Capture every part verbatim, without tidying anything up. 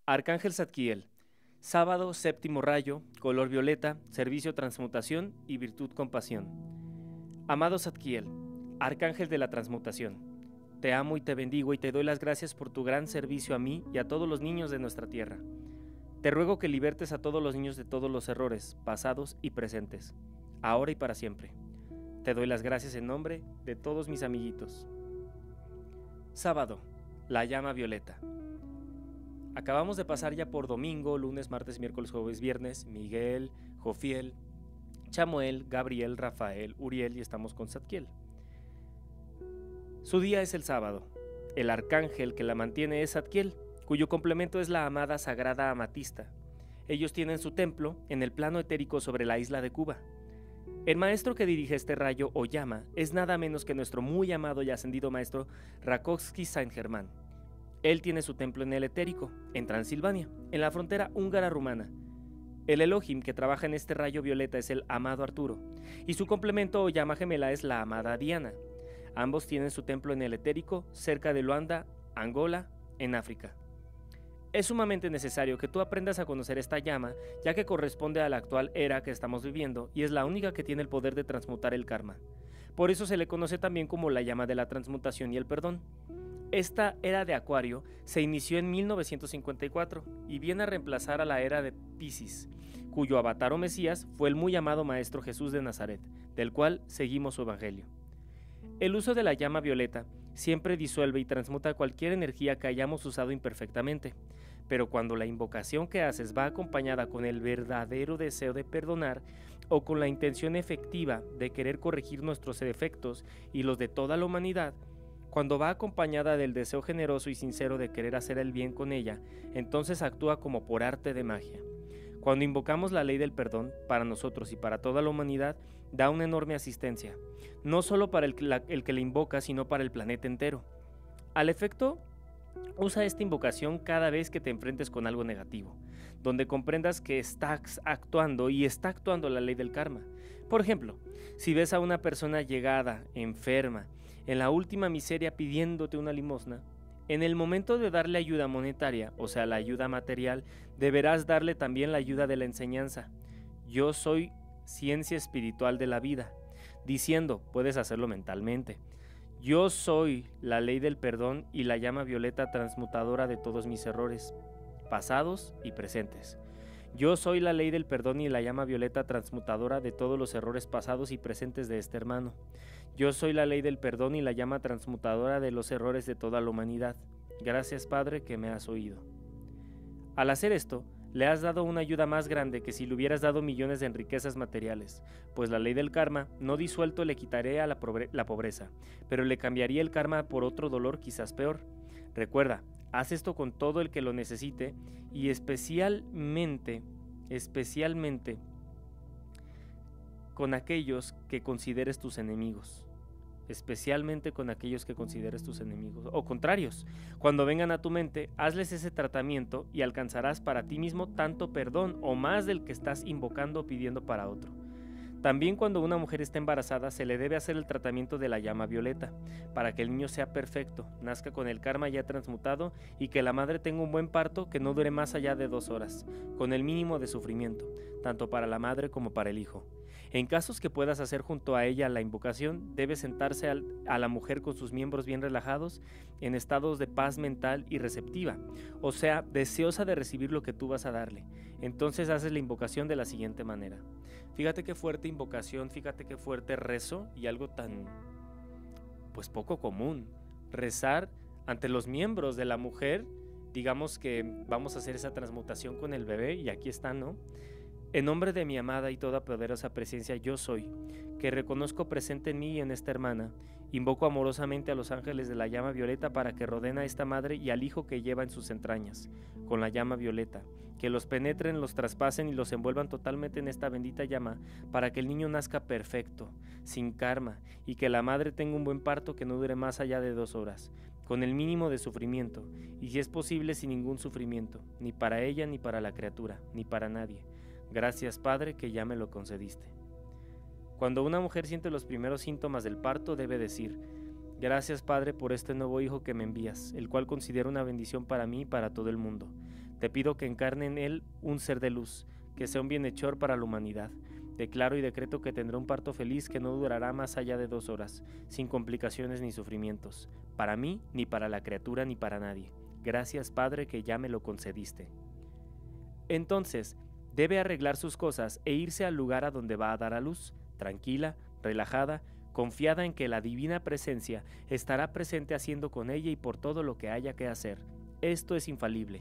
Arcángel Zadkiel, sábado, séptimo rayo, color violeta, servicio transmutación y virtud compasión. Amado Zadkiel, Arcángel de la transmutación, te amo y te bendigo y te doy las gracias por tu gran servicio a mí y a todos los niños de nuestra tierra. Te ruego que libertes a todos los niños de todos los errores, pasados y presentes, ahora y para siempre. Te doy las gracias en nombre de todos mis amiguitos. Sábado, la llama violeta. Acabamos de pasar ya por domingo, lunes, martes, miércoles, jueves, viernes, Miguel, Jofiel, Chamuel, Gabriel, Rafael, Uriel y estamos con Zadkiel. Su día es el sábado. El arcángel que la mantiene es Zadkiel, cuyo complemento es la amada sagrada amatista. Ellos tienen su templo en el plano etérico sobre la isla de Cuba. El maestro que dirige este rayo o llama es nada menos que nuestro muy amado y ascendido maestro Rakowski Saint Germain. Él tiene su templo en el etérico, en Transilvania, en la frontera húngara-rumana. El Elohim que trabaja en este rayo violeta es el amado Arturo, y su complemento o llama gemela es la amada Diana. Ambos tienen su templo en el etérico, cerca de Luanda, Angola, en África. Es sumamente necesario que tú aprendas a conocer esta llama, ya que corresponde a la actual era que estamos viviendo y es la única que tiene el poder de transmutar el karma. Por eso se le conoce también como la llama de la transmutación y el perdón. Esta era de Acuario se inició en mil novecientos cincuenta y cuatro y viene a reemplazar a la era de Piscis, cuyo avatar o Mesías fue el muy amado Maestro Jesús de Nazaret, del cual seguimos su evangelio. El uso de la llama violeta siempre disuelve y transmuta cualquier energía que hayamos usado imperfectamente, pero cuando la invocación que haces va acompañada con el verdadero deseo de perdonar o con la intención efectiva de querer corregir nuestros defectos y los de toda la humanidad, cuando va acompañada del deseo generoso y sincero de querer hacer el bien con ella, entonces actúa como por arte de magia. Cuando invocamos la ley del perdón, para nosotros y para toda la humanidad, da una enorme asistencia, no solo para el que la, el que la invoca, sino para el planeta entero. Al efecto, usa esta invocación cada vez que te enfrentes con algo negativo, donde comprendas que estás actuando y está actuando la ley del karma. Por ejemplo, si ves a una persona llegada, enferma, en la última miseria pidiéndote una limosna, en el momento de darle ayuda monetaria, o sea, la ayuda material, deberás darle también la ayuda de la enseñanza. Yo soy ciencia espiritual de la vida, diciendo, puedes hacerlo mentalmente, yo soy la ley del perdón y la llama violeta transmutadora de todos mis errores, pasados y presentes. Yo soy la ley del perdón y la llama violeta transmutadora de todos los errores pasados y presentes de este hermano. Yo soy la ley del perdón y la llama transmutadora de los errores de toda la humanidad. Gracias, Padre, que me has oído. Al hacer esto, le has dado una ayuda más grande que si le hubieras dado millones de riquezas materiales, pues la ley del karma, no disuelto, le quitaré a la, pobre- la pobreza, pero le cambiaría el karma por otro dolor quizás peor. Recuerda, haz esto con todo el que lo necesite y especialmente, especialmente con aquellos que consideres tus enemigos. Especialmente con aquellos que consideres tus enemigos, o contrarios. Cuando vengan a tu mente, hazles ese tratamiento y alcanzarás para ti mismo tanto perdón o más del que estás invocando o pidiendo para otro. También cuando una mujer está embarazada se le debe hacer el tratamiento de la llama violeta, para que el niño sea perfecto, nazca con el karma ya transmutado y que la madre tenga un buen parto que no dure más allá de dos horas, con el mínimo de sufrimiento, tanto para la madre como para el hijo. En casos que puedas hacer junto a ella la invocación, debe sentarse al, a la mujer con sus miembros bien relajados, en estados de paz mental y receptiva, o sea, deseosa de recibir lo que tú vas a darle. Entonces haces la invocación de la siguiente manera. Fíjate qué fuerte invocación, fíjate qué fuerte rezo y algo tan, pues poco común. Rezar ante los miembros de la mujer, digamos que vamos a hacer esa transmutación con el bebé y aquí está, ¿no? En nombre de mi amada y toda poderosa presencia yo soy, que reconozco presente en mí y en esta hermana, invoco amorosamente a los ángeles de la llama violeta para que rodeen a esta madre y al hijo que lleva en sus entrañas, con la llama violeta, que los penetren, los traspasen y los envuelvan totalmente en esta bendita llama, para que el niño nazca perfecto, sin karma, y que la madre tenga un buen parto que no dure más allá de dos horas, con el mínimo de sufrimiento, y si es posible sin ningún sufrimiento, ni para ella ni para la criatura, ni para nadie. Gracias, Padre, que ya me lo concediste. Cuando una mujer siente los primeros síntomas del parto, debe decir: gracias, Padre, por este nuevo hijo que me envías, el cual considero una bendición para mí y para todo el mundo. Te pido que encarne en él un ser de luz, que sea un bienhechor para la humanidad. Declaro y decreto que tendrá un parto feliz que no durará más allá de dos horas, sin complicaciones ni sufrimientos, para mí, ni para la criatura, ni para nadie. Gracias, Padre, que ya me lo concediste. Entonces, debe arreglar sus cosas e irse al lugar a donde va a dar a luz, tranquila, relajada, confiada en que la divina presencia estará presente haciendo con ella y por todo lo que haya que hacer. Esto es infalible.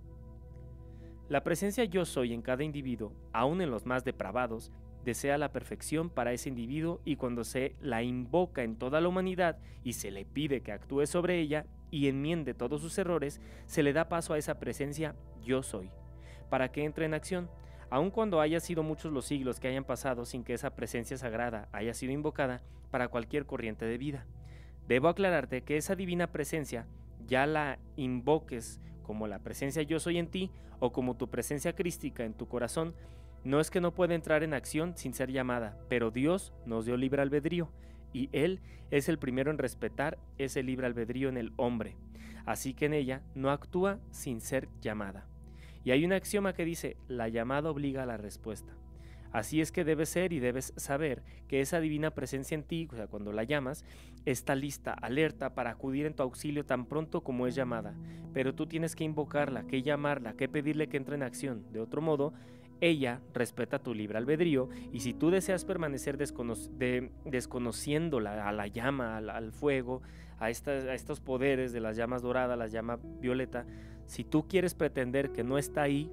La presencia yo soy en cada individuo, aun en los más depravados, desea la perfección para ese individuo y cuando se la invoca en toda la humanidad y se le pide que actúe sobre ella y enmiende todos sus errores, se le da paso a esa presencia yo soy, para que entre en acción, aun cuando haya sido muchos los siglos que hayan pasado sin que esa presencia sagrada haya sido invocada para cualquier corriente de vida. Debo aclararte que esa divina presencia ya la invoques como la presencia yo soy en ti o como tu presencia crística en tu corazón, no es que no pueda entrar en acción sin ser llamada, pero Dios nos dio libre albedrío y Él es el primero en respetar ese libre albedrío en el hombre, así que en ella no actúa sin ser llamada. Y hay un axioma que dice, la llamada obliga a la respuesta. Así es que debes ser y debes saber que esa divina presencia en ti, o sea, cuando la llamas, está lista, alerta para acudir en tu auxilio tan pronto como es llamada. Pero tú tienes que invocarla, que llamarla, que pedirle que entre en acción. De otro modo, ella respeta tu libre albedrío y si tú deseas permanecer descono de, desconociéndola a la llama, al, al fuego, a, estas, a estos poderes de las llamas doradas, la llama violeta, si tú quieres pretender que no está ahí,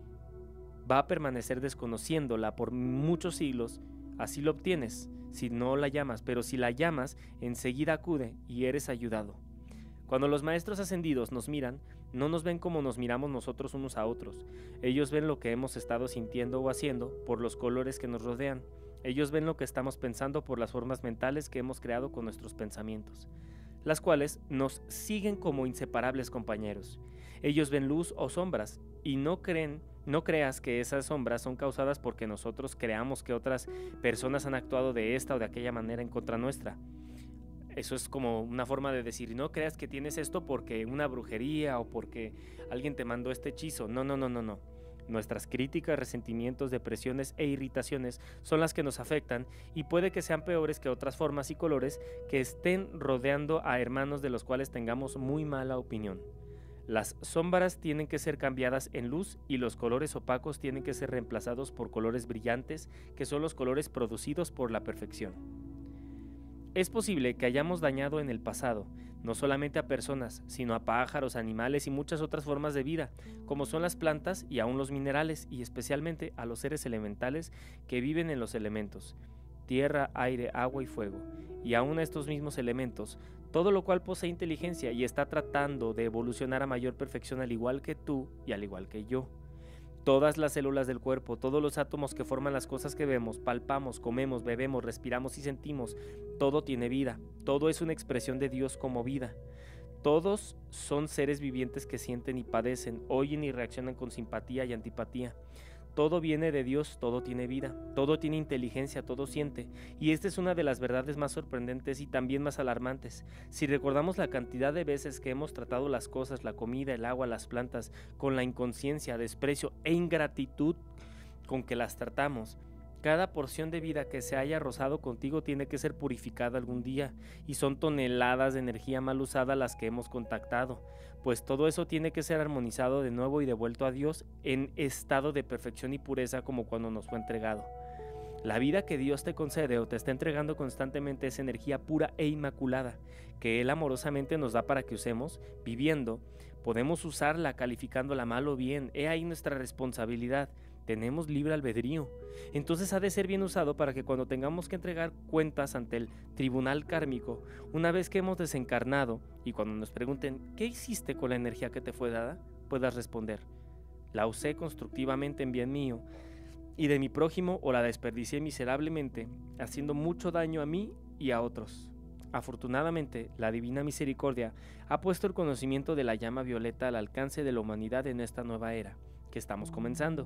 va a permanecer desconociéndola por muchos siglos, así lo obtienes si no la llamas, pero si la llamas, enseguida acude y eres ayudado. Cuando los maestros ascendidos nos miran, no nos ven como nos miramos nosotros unos a otros. Ellos ven lo que hemos estado sintiendo o haciendo por los colores que nos rodean. Ellos ven lo que estamos pensando por las formas mentales que hemos creado con nuestros pensamientos, las cuales nos siguen como inseparables compañeros. Ellos ven luz o sombras y no creen, no creas que esas sombras son causadas porque nosotros creamos que otras personas han actuado de esta o de aquella manera en contra nuestra. Eso es como una forma de decir, no creas que tienes esto porque una brujería o porque alguien te mandó este hechizo. No, no, no, no, no. Nuestras críticas, resentimientos, depresiones e irritaciones son las que nos afectan y puede que sean peores que otras formas y colores que estén rodeando a hermanos de los cuales tengamos muy mala opinión. Las sombras tienen que ser cambiadas en luz y los colores opacos tienen que ser reemplazados por colores brillantes, que son los colores producidos por la perfección. Es posible que hayamos dañado en el pasado, no solamente a personas, sino a pájaros, animales y muchas otras formas de vida, como son las plantas y aún los minerales, y especialmente a los seres elementales que viven en los elementos, tierra, aire, agua y fuego, y aún a estos mismos elementos, todo lo cual posee inteligencia y está tratando de evolucionar a mayor perfección al igual que tú y al igual que yo. Todas las células del cuerpo, todos los átomos que forman las cosas que vemos, palpamos, comemos, bebemos, respiramos y sentimos, todo tiene vida, todo es una expresión de Dios como vida. Todos son seres vivientes que sienten y padecen, oyen y reaccionan con simpatía y antipatía. Todo viene de Dios, todo tiene vida, todo tiene inteligencia, todo siente, y esta es una de las verdades más sorprendentes y también más alarmantes. Si recordamos la cantidad de veces que hemos tratado las cosas, la comida, el agua, las plantas, con la inconsciencia, desprecio e ingratitud con que las tratamos, cada porción de vida que se haya rozado contigo tiene que ser purificada algún día, y son toneladas de energía mal usada las que hemos contactado, pues todo eso tiene que ser armonizado de nuevo y devuelto a Dios en estado de perfección y pureza como cuando nos fue entregado. La vida que Dios te concede o te está entregando constantemente es energía pura e inmaculada, que Él amorosamente nos da para que usemos, viviendo. Podemos usarla calificándola mal o bien, he ahí nuestra responsabilidad. Tenemos libre albedrío, entonces ha de ser bien usado para que cuando tengamos que entregar cuentas ante el tribunal kármico, una vez que hemos desencarnado y cuando nos pregunten ¿qué hiciste con la energía que te fue dada?, puedas responder: la usé constructivamente en bien mío y de mi prójimo o la desperdicié miserablemente, haciendo mucho daño a mí y a otros. Afortunadamente, la Divina Misericordia ha puesto el conocimiento de la llama violeta al alcance de la humanidad en esta nueva era que estamos comenzando.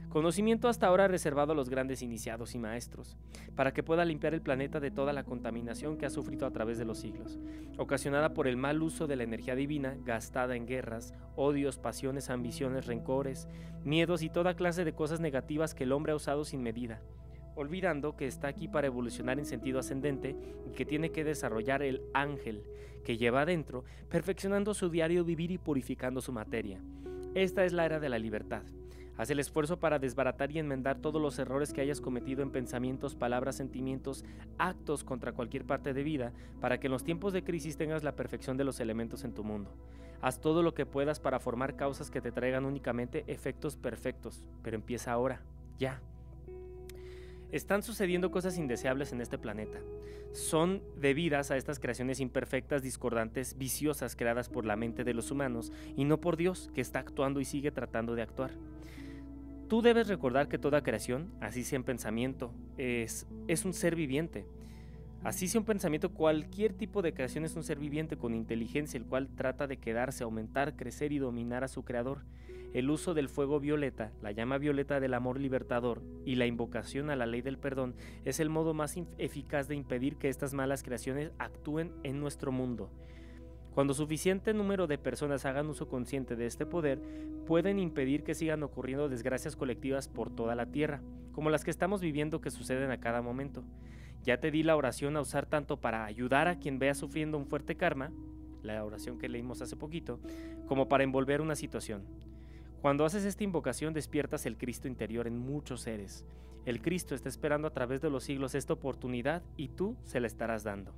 conocimiento hasta ahora reservado a los grandes iniciados y maestros, para que pueda limpiar el planeta de toda la contaminación que ha sufrido a través de los siglos, ocasionada por el mal uso de la energía divina gastada en guerras, odios, pasiones, ambiciones, rencores, miedos y toda clase de cosas negativas que el hombre ha usado sin medida, olvidando que está aquí para evolucionar en sentido ascendente y que tiene que desarrollar el ángel que lleva adentro, perfeccionando su diario vivir y purificando su materia. Esta es la era de la libertad. Haz el esfuerzo para desbaratar y enmendar todos los errores que hayas cometido en pensamientos, palabras, sentimientos, actos contra cualquier parte de vida, para que en los tiempos de crisis tengas la perfección de los elementos en tu mundo. Haz todo lo que puedas para formar causas que te traigan únicamente efectos perfectos, pero empieza ahora, ya. Están sucediendo cosas indeseables en este planeta. Son debidas a estas creaciones imperfectas, discordantes, viciosas creadas por la mente de los humanos y no por Dios, que está actuando y sigue tratando de actuar. Tú debes recordar que toda creación, así sea en pensamiento, es, es un ser viviente. Así sea un pensamiento, cualquier tipo de creación es un ser viviente con inteligencia, el cual trata de quedarse, aumentar, crecer y dominar a su creador. El uso del fuego violeta, la llama violeta del amor libertador y la invocación a la ley del perdón es el modo más eficaz de impedir que estas malas creaciones actúen en nuestro mundo. Cuando suficiente número de personas hagan uso consciente de este poder, pueden impedir que sigan ocurriendo desgracias colectivas por toda la tierra, como las que estamos viviendo que suceden a cada momento. Ya te di la oración a usar tanto para ayudar a quien vea sufriendo un fuerte karma, la oración que leímos hace poquito, como para envolver una situación. Cuando haces esta invocación despiertas el Cristo interior en muchos seres. El Cristo está esperando a través de los siglos esta oportunidad y tú se la estarás dando.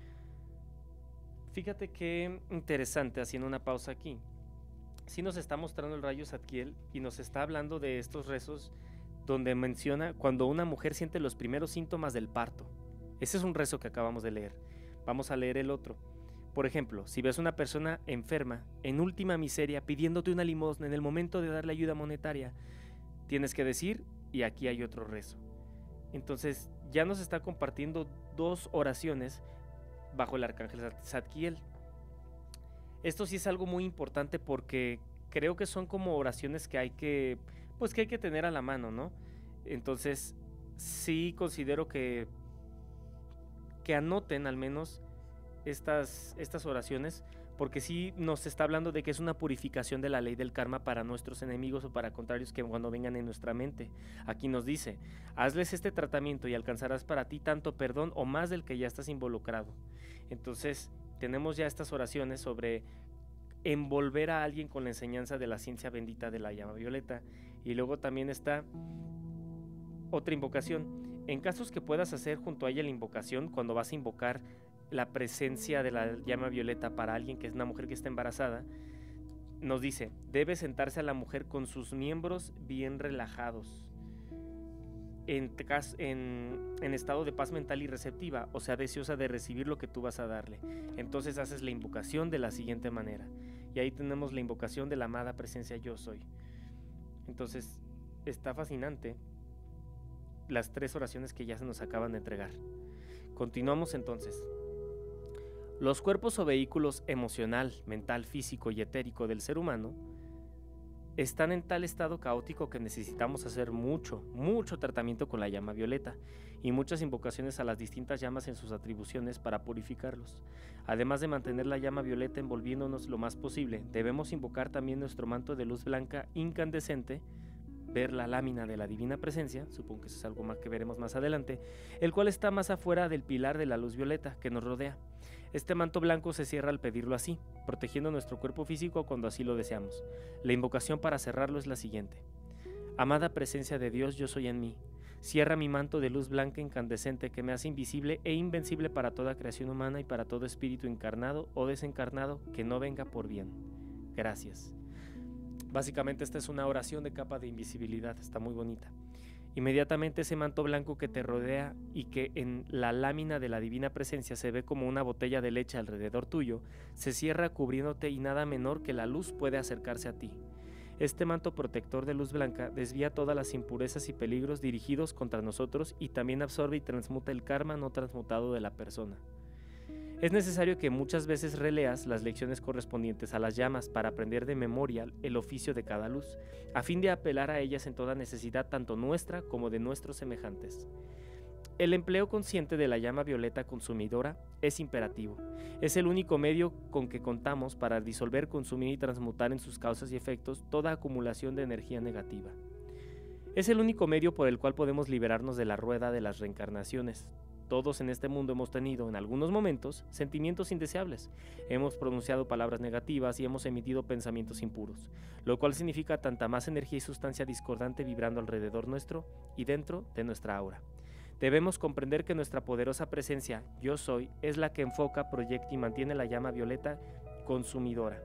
Fíjate qué interesante, haciendo una pausa aquí. Sí nos está mostrando el rayo Zadkiel y nos está hablando de estos rezos donde menciona cuando una mujer siente los primeros síntomas del parto. Ese es un rezo que acabamos de leer. Vamos a leer el otro. Por ejemplo, si ves una persona enferma, en última miseria, pidiéndote una limosna en el momento de darle ayuda monetaria, tienes que decir, y aquí hay otro rezo. Entonces, ya nos está compartiendo dos oraciones bajo el arcángel Zadkiel. Esto sí es algo muy importante porque creo que son como oraciones que hay que, pues que hay que tener a la mano, ¿no? Entonces, sí considero que, que anoten al menos Estas, estas oraciones, porque sí nos está hablando de que es una purificación de la ley del karma para nuestros enemigos o para contrarios que cuando vengan en nuestra mente. Aquí nos dice, hazles este tratamiento y alcanzarás para ti tanto perdón o más del que ya estás involucrado. Entonces tenemos ya estas oraciones sobre envolver a alguien con la enseñanza de la ciencia bendita de la llama violeta. Y luego también está otra invocación. En casos que puedas hacer junto a ella la invocación, cuando vas a invocar la presencia de la llama violeta para alguien que es una mujer que está embarazada, nos dice, debe sentarse a la mujer con sus miembros bien relajados, en, en, en estado de paz mental y receptiva, o sea, deseosa de recibir lo que tú vas a darle. Entonces haces la invocación de la siguiente manera, y ahí tenemos la invocación de la amada presencia yo soy. Entonces está fascinante las tres oraciones que ya se nos acaban de entregar. Continuamos entonces. Los cuerpos o vehículos emocional, mental, físico y etérico del ser humano están en tal estado caótico que necesitamos hacer mucho, mucho tratamiento con la llama violeta y muchas invocaciones a las distintas llamas en sus atribuciones para purificarlos. Además de mantener la llama violeta envolviéndonos lo más posible, debemos invocar también nuestro manto de luz blanca incandescente, ver la lámina de la divina presencia, supongo que eso es algo más que veremos más adelante, el cual está más afuera del pilar de la luz violeta que nos rodea. Este manto blanco se cierra al pedirlo así, protegiendo nuestro cuerpo físico cuando así lo deseamos. La invocación para cerrarlo es la siguiente. Amada presencia de Dios, yo soy en mí. Cierra mi manto de luz blanca incandescente que me hace invisible e invencible para toda creación humana y para todo espíritu encarnado o desencarnado que no venga por bien. Gracias. Básicamente esta es una oración de capa de invisibilidad, está muy bonita. Inmediatamente ese manto blanco que te rodea y que en la lámina de la divina presencia se ve como una botella de leche alrededor tuyo, se cierra cubriéndote y nada menor que la luz puede acercarse a ti. Este manto protector de luz blanca desvía todas las impurezas y peligros dirigidos contra nosotros y también absorbe y transmuta el karma no transmutado de la persona. Es necesario que muchas veces releas las lecciones correspondientes a las llamas para aprender de memoria el oficio de cada luz, a fin de apelar a ellas en toda necesidad tanto nuestra como de nuestros semejantes. El empleo consciente de la llama violeta consumidora es imperativo. Es el único medio con que contamos para disolver, consumir y transmutar en sus causas y efectos toda acumulación de energía negativa. Es el único medio por el cual podemos liberarnos de la rueda de las reencarnaciones. Todos en este mundo hemos tenido, en algunos momentos, sentimientos indeseables. Hemos pronunciado palabras negativas y hemos emitido pensamientos impuros, lo cual significa tanta más energía y sustancia discordante vibrando alrededor nuestro y dentro de nuestra aura. Debemos comprender que nuestra poderosa presencia, Yo Soy, es la que enfoca, proyecta y mantiene la llama violeta consumidora.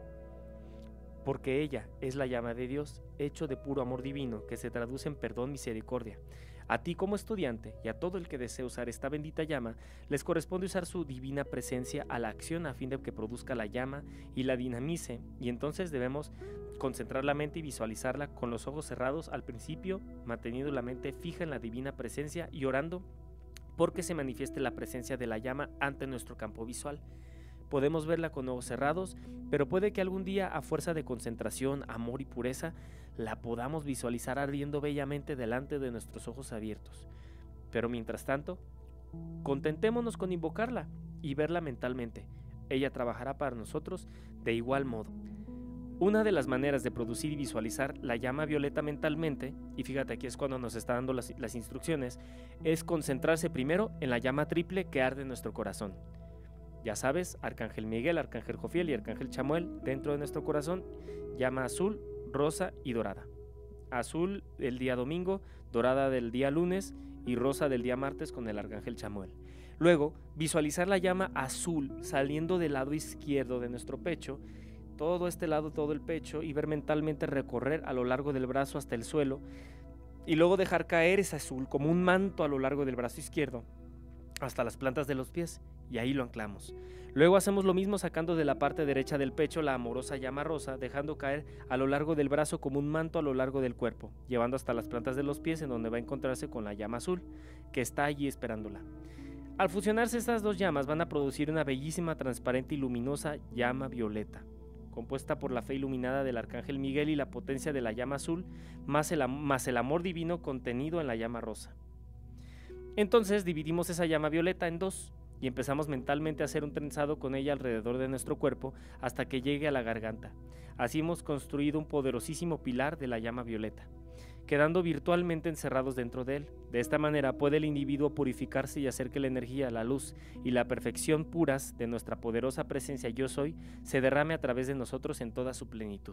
Porque ella es la llama de Dios, hecho de puro amor divino, que se traduce en perdón, misericordia. A ti como estudiante y a todo el que desee usar esta bendita llama, les corresponde usar su divina presencia a la acción a fin de que produzca la llama y la dinamice, y entonces debemos concentrar la mente y visualizarla con los ojos cerrados al principio, manteniendo la mente fija en la divina presencia y orando porque se manifieste la presencia de la llama ante nuestro campo visual. Podemos verla con ojos cerrados, pero puede que algún día, a fuerza de concentración, amor y pureza, la podamos visualizar ardiendo bellamente delante de nuestros ojos abiertos. Pero mientras tanto, contentémonos con invocarla y verla mentalmente. Ella trabajará para nosotros de igual modo. Una de las maneras de producir y visualizar la llama violeta mentalmente, y fíjate aquí es cuando nos está dando las, las instrucciones, es concentrarse primero en la llama triple que arde en nuestro corazón. Ya sabes, Arcángel Miguel, Arcángel Jofiel y Arcángel Chamuel dentro de nuestro corazón, llama azul, rosa y dorada. Azul el día domingo, dorada del día lunes y rosa del día martes con el Arcángel Chamuel. Luego, visualizar la llama azul saliendo del lado izquierdo de nuestro pecho, todo este lado, todo el pecho, y ver mentalmente recorrer a lo largo del brazo hasta el suelo, y luego dejar caer ese azul como un manto a lo largo del brazo izquierdo hasta las plantas de los pies, y ahí lo anclamos. Luego hacemos lo mismo sacando de la parte derecha del pecho la amorosa llama rosa, dejando caer a lo largo del brazo como un manto a lo largo del cuerpo, llevando hasta las plantas de los pies en donde va a encontrarse con la llama azul, que está allí esperándola. Al fusionarse estas dos llamas van a producir una bellísima, transparente y luminosa llama violeta, compuesta por la fe iluminada del Arcángel Miguel y la potencia de la llama azul, más el, más el amor divino contenido en la llama rosa. Entonces dividimos esa llama violeta en dos y empezamos mentalmente a hacer un trenzado con ella alrededor de nuestro cuerpo hasta que llegue a la garganta. Así hemos construido un poderosísimo pilar de la llama violeta, quedando virtualmente encerrados dentro de él. De esta manera puede el individuo purificarse y hacer que la energía, la luz y la perfección puras de nuestra poderosa presencia Yo Soy se derrame a través de nosotros en toda su plenitud.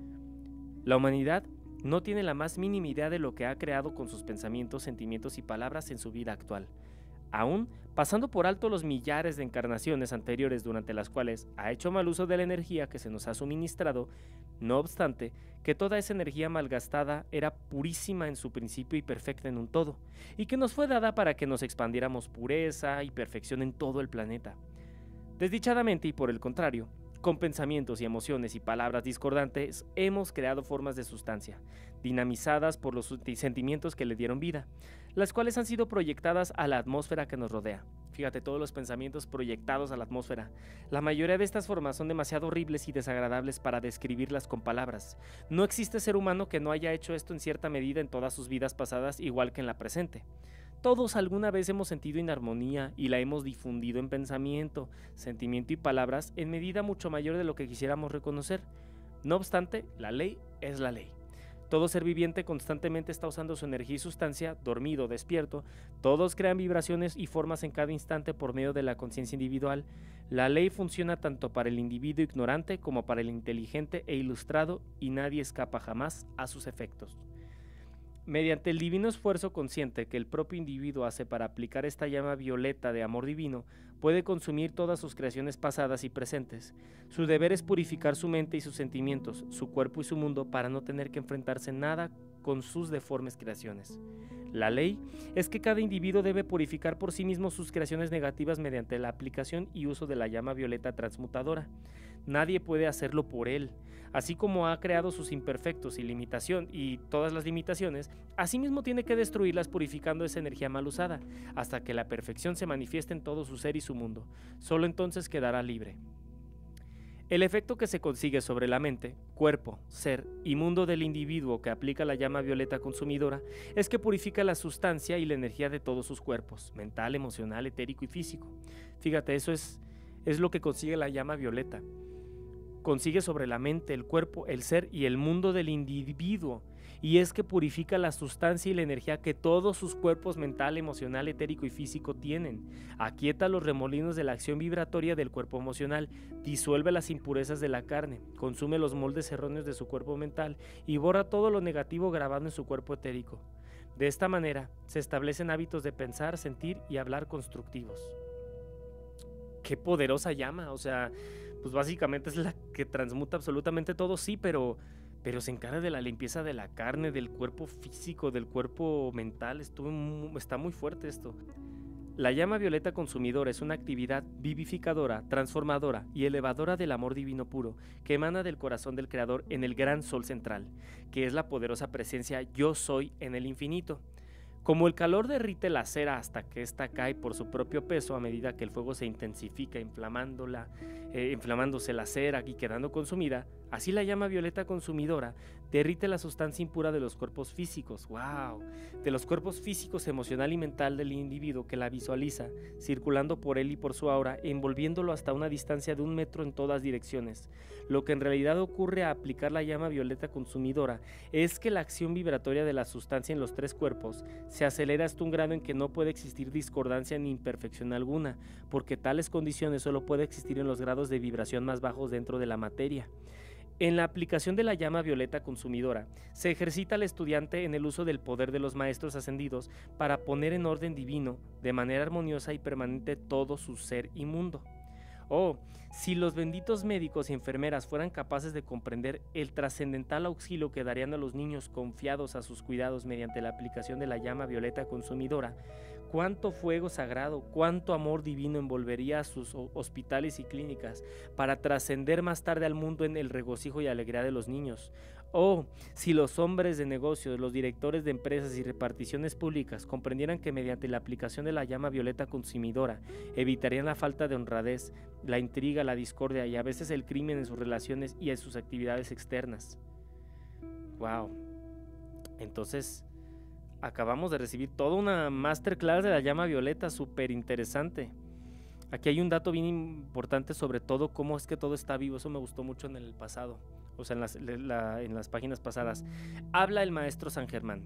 La humanidad no tiene la más mínima idea de lo que ha creado con sus pensamientos, sentimientos y palabras en su vida actual, aún pasando por alto los millares de encarnaciones anteriores durante las cuales ha hecho mal uso de la energía que se nos ha suministrado. No obstante, que toda esa energía malgastada era purísima en su principio y perfecta en un todo, y que nos fue dada para que nos expandiéramos pureza y perfección en todo el planeta. Desdichadamente y por el contrario, con pensamientos y emociones y palabras discordantes, hemos creado formas de sustancia, dinamizadas por los sentimientos que le dieron vida, las cuales han sido proyectadas a la atmósfera que nos rodea. Fíjate, todos los pensamientos proyectados a la atmósfera. La mayoría de estas formas son demasiado horribles y desagradables para describirlas con palabras. No existe ser humano que no haya hecho esto en cierta medida en todas sus vidas pasadas, igual que en la presente. Todos alguna vez hemos sentido inarmonía y la hemos difundido en pensamiento, sentimiento y palabras en medida mucho mayor de lo que quisiéramos reconocer. No obstante, la ley es la ley. Todo ser viviente constantemente está usando su energía y sustancia, dormido o despierto. Todos crean vibraciones y formas en cada instante por medio de la conciencia individual. La ley funciona tanto para el individuo ignorante como para el inteligente e ilustrado, y nadie escapa jamás a sus efectos. Mediante el divino esfuerzo consciente que el propio individuo hace para aplicar esta llama violeta de amor divino, puede consumir todas sus creaciones pasadas y presentes. Su deber es purificar su mente y sus sentimientos, su cuerpo y su mundo para no tener que enfrentarse nada con sus deformes creaciones. La ley es que cada individuo debe purificar por sí mismo sus creaciones negativas mediante la aplicación y uso de la llama violeta transmutadora. Nadie puede hacerlo por él. Así como ha creado sus imperfectos y limitación y todas las limitaciones, asimismo tiene que destruirlas purificando esa energía mal usada, hasta que la perfección se manifieste en todo su ser y su mundo. Solo entonces quedará libre. El efecto que se consigue sobre la mente, cuerpo, ser y mundo del individuo que aplica la llama violeta consumidora es que purifica la sustancia y la energía de todos sus cuerpos, mental, emocional, etérico y físico. Fíjate, eso es, es lo que consigue la llama violeta. Consigue sobre la mente, el cuerpo, el ser y el mundo del individuo, y es que purifica la sustancia y la energía que todos sus cuerpos mental, emocional, etérico y físico tienen. Aquieta los remolinos de la acción vibratoria del cuerpo emocional, disuelve las impurezas de la carne, consume los moldes erróneos de su cuerpo mental y borra todo lo negativo grabado en su cuerpo etérico. De esta manera, se establecen hábitos de pensar, sentir y hablar constructivos. ¡Qué poderosa llama! O sea, pues básicamente es la que transmuta absolutamente todo, sí, pero... pero se encarga de la limpieza de la carne, del cuerpo físico, del cuerpo mental. Estuvo muy, está muy fuerte esto. La llama violeta consumidora es una actividad vivificadora, transformadora y elevadora del amor divino puro que emana del corazón del Creador en el gran sol central, que es la poderosa presencia Yo Soy en el infinito. Como el calor derrite la cera hasta que ésta cae por su propio peso a medida que el fuego se intensifica inflamándola, eh, inflamándose la cera y quedando consumida, así la llama violeta consumidora derrite la sustancia impura de los cuerpos físicos, wow, de los cuerpos físicos, emocional y mental del individuo que la visualiza, circulando por él y por su aura, envolviéndolo hasta una distancia de un metro en todas direcciones. Lo que en realidad ocurre a aplicar la llama violeta consumidora es que la acción vibratoria de la sustancia en los tres cuerpos se acelera hasta un grado en que no puede existir discordancia ni imperfección alguna, porque tales condiciones solo pueden existir en los grados de vibración más bajos dentro de la materia. En la aplicación de la llama violeta consumidora, se ejercita al estudiante en el uso del poder de los maestros ascendidos para poner en orden divino, de manera armoniosa y permanente, todo su ser y mundo. Oh, si los benditos médicos y enfermeras fueran capaces de comprender el trascendental auxilio que darían a los niños confiados a sus cuidados mediante la aplicación de la llama violeta consumidora, cuánto fuego sagrado, cuánto amor divino envolvería a sus hospitales y clínicas para trascender más tarde al mundo en el regocijo y alegría de los niños. Oh, si los hombres de negocios, los directores de empresas y reparticiones públicas comprendieran que mediante la aplicación de la llama violeta consumidora evitarían la falta de honradez, la intriga, la discordia y a veces el crimen en sus relaciones y en sus actividades externas. Wow. Entonces, acabamos de recibir toda una masterclass de la llama violeta, súper interesante. Aquí hay un dato bien importante sobre todo cómo es que todo está vivo. Eso me gustó mucho en el pasado, o sea, en las, la, en las páginas pasadas. Habla el maestro San Germán.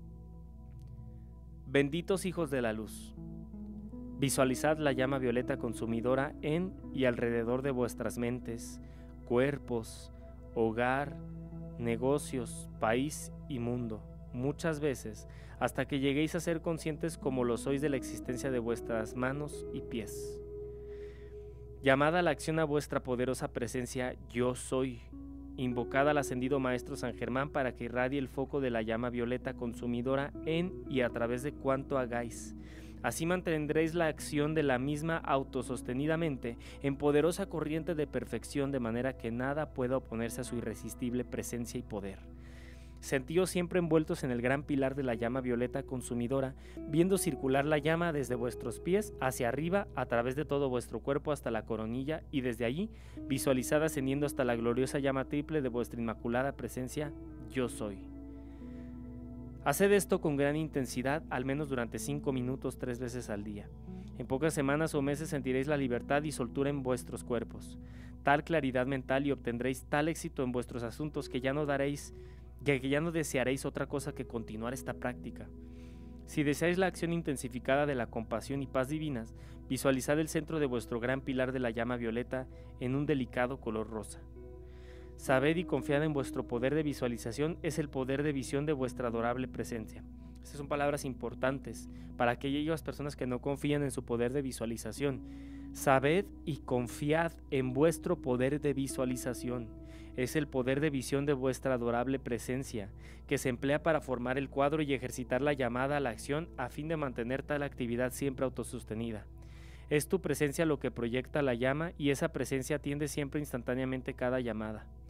Benditos hijos de la luz, visualizad la llama violeta consumidora en y alrededor de vuestras mentes, cuerpos, hogar, negocios, país y mundo, muchas veces, hasta que lleguéis a ser conscientes como lo sois de la existencia de vuestras manos y pies. Llamada a la acción a vuestra poderosa presencia Yo Soy, invocada al ascendido Maestro San Germán para que irradie el foco de la llama violeta consumidora en y a través de cuanto hagáis. Así mantendréis la acción de la misma autosostenidamente en poderosa corriente de perfección, de manera que nada pueda oponerse a su irresistible presencia y poder. Sentíos siempre envueltos en el gran pilar de la llama violeta consumidora, viendo circular la llama desde vuestros pies hacia arriba a través de todo vuestro cuerpo hasta la coronilla, y desde allí visualizad ascendiendo hasta la gloriosa llama triple de vuestra inmaculada presencia Yo Soy. Haced esto con gran intensidad, al menos durante cinco minutos tres veces al día. En pocas semanas o meses sentiréis la libertad y soltura en vuestros cuerpos, tal claridad mental, y obtendréis tal éxito en vuestros asuntos que ya no daréis ya que ya no desearéis otra cosa que continuar esta práctica. Si deseáis la acción intensificada de la compasión y paz divinas, visualizad el centro de vuestro gran pilar de la llama violeta en un delicado color rosa. Sabed y confiad en vuestro poder de visualización, es el poder de visión de vuestra adorable presencia. Estas son palabras importantes para aquellas personas que no confían en su poder de visualización. Sabed y confiad en vuestro poder de visualización. Es el poder de visión de vuestra adorable presencia, que se emplea para formar el cuadro y ejercitar la llamada a la acción a fin de mantener tal actividad siempre autosostenida. Es tu presencia lo que proyecta la llama, y esa presencia atiende siempre instantáneamente cada llamada.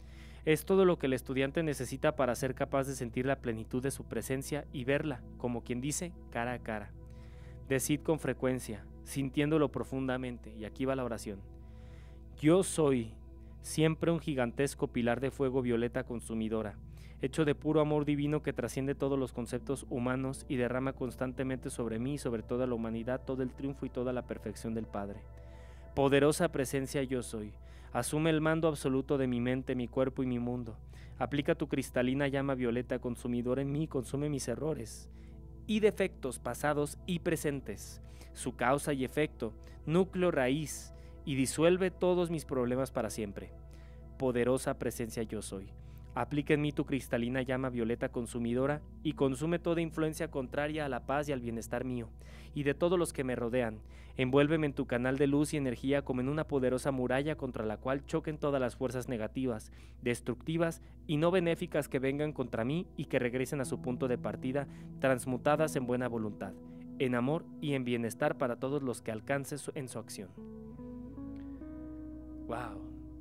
Es todo lo que el estudiante necesita para ser capaz de sentir la plenitud de su presencia y verla, como quien dice, cara a cara. Decid con frecuencia, sintiéndolo profundamente, y aquí va la oración: yo soy siempre un gigantesco pilar de fuego violeta consumidora, hecho de puro amor divino que trasciende todos los conceptos humanos y derrama constantemente sobre mí y sobre toda la humanidad todo el triunfo y toda la perfección del Padre. Poderosa presencia yo soy, asume el mando absoluto de mi mente, mi cuerpo y mi mundo. Aplica tu cristalina llama violeta consumidora en mí, consume mis errores y defectos pasados y presentes, su causa y efecto, núcleo raíz, y disuelve todos mis problemas para siempre. Poderosa presencia yo soy, aplica en mí tu cristalina llama violeta consumidora y consume toda influencia contraria a la paz y al bienestar mío y de todos los que me rodean. Envuélveme en tu canal de luz y energía como en una poderosa muralla contra la cual choquen todas las fuerzas negativas, destructivas y no benéficas que vengan contra mí y que regresen a su punto de partida, transmutadas en buena voluntad, en amor y en bienestar para todos los que alcance en su acción. Wow.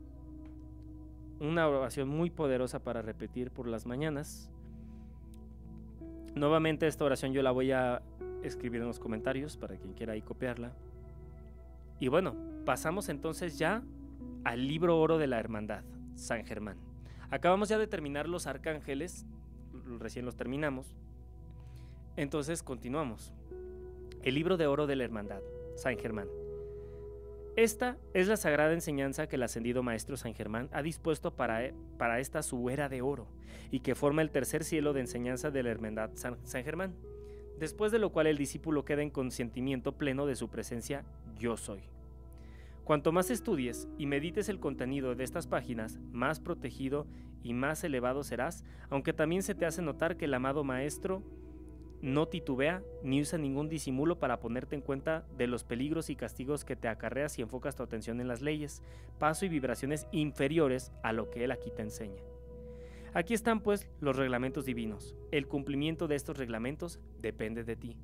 Una oración muy poderosa para repetir por las mañanas. Nuevamente esta oración yo la voy a escribir en los comentarios para quien quiera ahí copiarla. Y bueno, pasamos entonces ya al libro oro de la hermandad, San Germán. Acabamos ya de terminar los arcángeles, recién los terminamos. Entonces continuamos. El libro de oro de la hermandad, San Germán. Esta es la sagrada enseñanza que el ascendido Maestro San Germán ha dispuesto para, para esta su era de oro y que forma el tercer cielo de enseñanza de la hermandad San, San Germán, después de lo cual el discípulo queda en consentimiento pleno de su presencia yo soy. Cuanto más estudies y medites el contenido de estas páginas, más protegido y más elevado serás, aunque también se te hace notar que el amado Maestro no titubea ni usa ningún disimulo para ponerte en cuenta de los peligros y castigos que te acarreas si enfocas tu atención en las leyes, paso y vibraciones inferiores a lo que él aquí te enseña. Aquí están pues los reglamentos divinos. El cumplimiento de estos reglamentos depende de ti.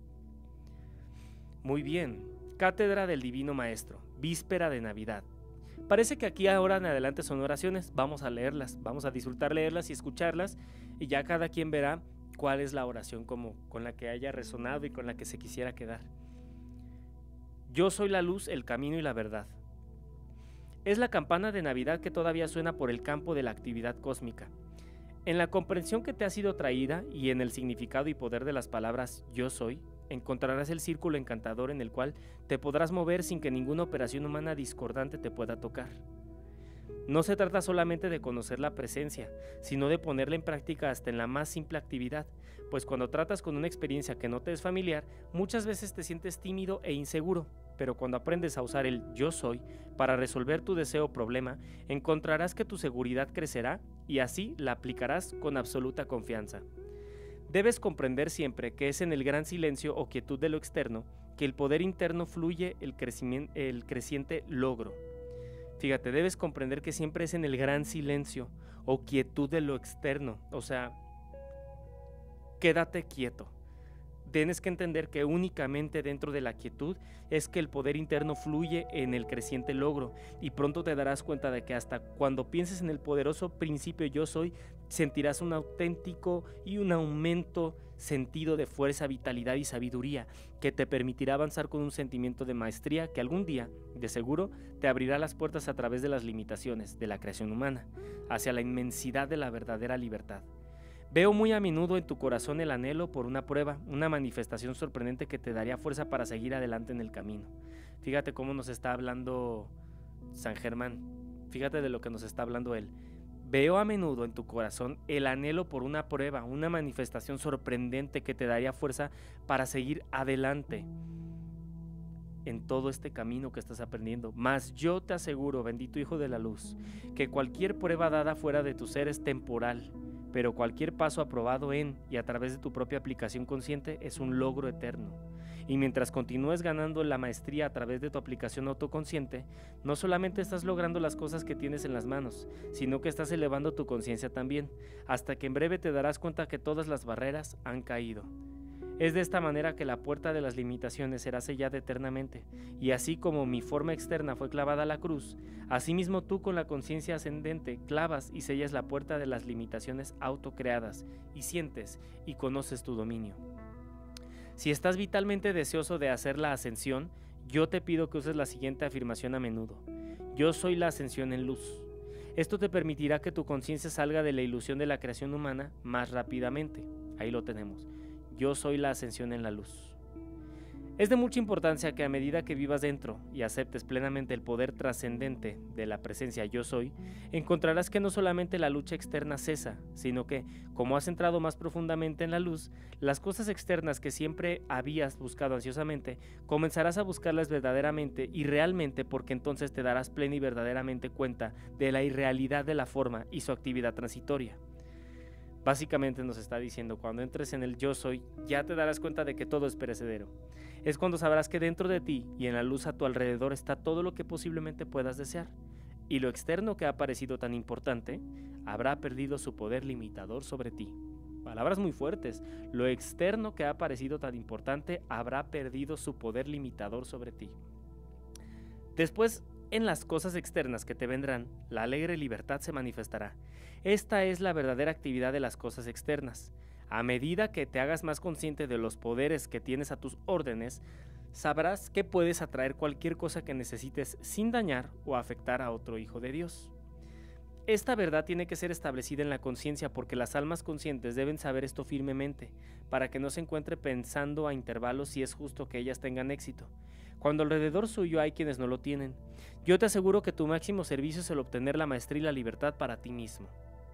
Muy bien, Cátedra del Divino Maestro, víspera de Navidad. Parece que aquí ahora en adelante son oraciones, vamos a leerlas, vamos a disfrutar leerlas y escucharlas y ya cada quien verá cuál es la oración como, con la que haya resonado y con la que se quisiera quedar. Yo soy la luz, el camino y la verdad. Es la campana de Navidad que todavía suena por el campo de la actividad cósmica. En la comprensión que te ha sido traída y en el significado y poder de las palabras yo soy, encontrarás el círculo encantador en el cual te podrás mover sin que ninguna operación humana discordante te pueda tocar. No se trata solamente de conocer la presencia, sino de ponerla en práctica hasta en la más simple actividad, pues cuando tratas con una experiencia que no te es familiar, muchas veces te sientes tímido e inseguro, pero cuando aprendes a usar el yo soy para resolver tu deseo o problema, encontrarás que tu seguridad crecerá y así la aplicarás con absoluta confianza. Debes comprender siempre que es en el gran silencio o quietud de lo externo que el poder interno fluye el, crecimiento, el creciente logro. Fíjate, debes comprender que siempre es en el gran silencio o quietud de lo externo, o sea, quédate quieto. Tienes que entender que únicamente dentro de la quietud es que el poder interno fluye en el creciente logro y pronto te darás cuenta de que hasta cuando pienses en el poderoso principio yo soy, sentirás un auténtico y un aumento sentido de fuerza, vitalidad y sabiduría que te permitirá avanzar con un sentimiento de maestría que algún día, de seguro, te abrirá las puertas a través de las limitaciones de la creación humana, hacia la inmensidad de la verdadera libertad. Veo muy a menudo en tu corazón el anhelo por una prueba, una manifestación sorprendente que te daría fuerza para seguir adelante en el camino. Fíjate cómo nos está hablando San Germán, fíjate de lo que nos está hablando él. Veo a menudo en tu corazón el anhelo por una prueba, una manifestación sorprendente que te daría fuerza para seguir adelante en todo este camino que estás aprendiendo. Mas yo te aseguro, bendito Hijo de la Luz, que cualquier prueba dada fuera de tu ser es temporal, pero cualquier paso aprobado en y a través de tu propia aplicación consciente es un logro eterno. Y mientras continúes ganando la maestría a través de tu aplicación autoconsciente, no solamente estás logrando las cosas que tienes en las manos, sino que estás elevando tu conciencia también, hasta que en breve te darás cuenta que todas las barreras han caído. Es de esta manera que la puerta de las limitaciones será sellada eternamente, y así como mi forma externa fue clavada a la cruz, asimismo tú con la conciencia ascendente clavas y sellas la puerta de las limitaciones autocreadas, y sientes y conoces tu dominio. Si estás vitalmente deseoso de hacer la ascensión, yo te pido que uses la siguiente afirmación a menudo: yo soy la ascensión en luz. Esto te permitirá que tu conciencia salga de la ilusión de la creación humana más rápidamente. Ahí lo tenemos. Yo soy la ascensión en la luz. Es de mucha importancia que a medida que vivas dentro y aceptes plenamente el poder trascendente de la presencia yo soy, encontrarás que no solamente la lucha externa cesa, sino que, como has entrado más profundamente en la luz, las cosas externas que siempre habías buscado ansiosamente, comenzarás a buscarlas verdaderamente y realmente, porque entonces te darás plena y verdaderamente cuenta de la irrealidad de la forma y su actividad transitoria. Básicamente nos está diciendo, cuando entres en el yo soy, ya te darás cuenta de que todo es perecedero. Es cuando sabrás que dentro de ti y en la luz a tu alrededor está todo lo que posiblemente puedas desear, y lo externo que ha parecido tan importante habrá perdido su poder limitador sobre ti. Palabras muy fuertes. Lo externo que ha parecido tan importante habrá perdido su poder limitador sobre ti. Después, en las cosas externas que te vendrán, la alegre libertad se manifestará. Esta es la verdadera actividad de las cosas externas. A medida que te hagas más consciente de los poderes que tienes a tus órdenes, sabrás que puedes atraer cualquier cosa que necesites sin dañar o afectar a otro hijo de Dios. Esta verdad tiene que ser establecida en la conciencia, porque las almas conscientes deben saber esto firmemente, para que no se encuentre pensando a intervalos si es justo que ellas tengan éxito, cuando alrededor suyo hay quienes no lo tienen. Yo te aseguro que tu máximo servicio es el obtener la maestría y la libertad para ti mismo.